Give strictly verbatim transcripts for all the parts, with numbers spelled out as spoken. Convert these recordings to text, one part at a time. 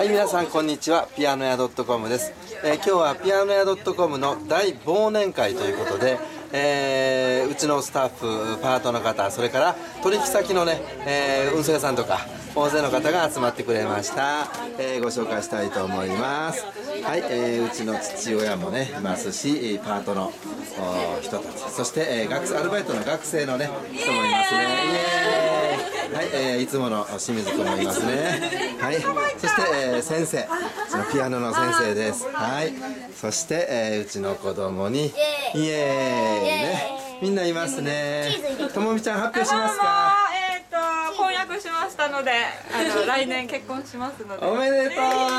はい、皆さんこんにちは。ピアノ屋 .com です。えー、今日はピアノ屋 .com の大忘年会ということで、えー、うちのスタッフ、パートの方、それから取引先のね、えー、運送屋さんとか大勢の方が集まってくれました。えー、ご紹介したいと思います。はい、えー、うちの父親もねいますし、パートの人たち、そして、えー、学生アルバイトの学生のね人もいますね。イエーイ。はい、えー、いつもの清水君もいますね。はい、そして、えー、先生、そのピアノの先生です。はい、そして、えー、うちの子供にイエーイね、みんないますね。ともみちゃん発表しますか。 えっと婚約しましたので、あの来年結婚しますので。 おめでとう。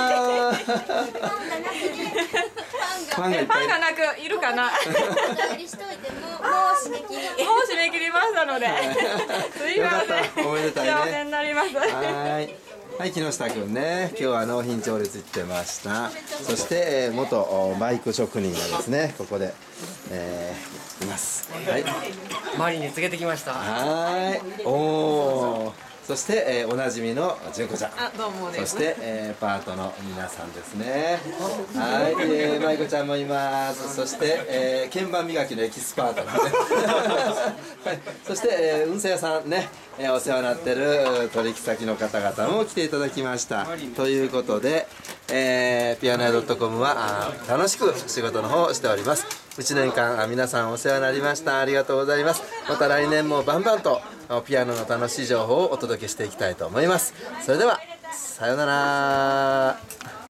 ファンがファンがなくいるかな。もう締め切りもう締め切りましたので。すいません。 おめでたいね。 幸せになります。 はい。はい、木下くんね、今日は納品調律行ってました。そして、えー、元バイク職人がですね、ここで、えー、います。はい。 マリに連れてきました。 はい。おお。そして、えー、おなじみの純子ちゃん。 あ、どうもです。 そして、えー、パートの皆さんですね。はい、えー、舞子ちゃんもいます。そして、えー、鍵盤磨きのエキスパートのね。はい、そして、えー、運勢屋さんね、えー、お世話になってる取引先の方々も来ていただきました。ということで、えー、ピアノ屋 .com は楽しく仕事の方をしております。いちねんかん皆さんお世話になりました。ありがとうございます。また来年もバンバンとピアノの楽しい情報をお届けしていきたいと思います。それではさようなら。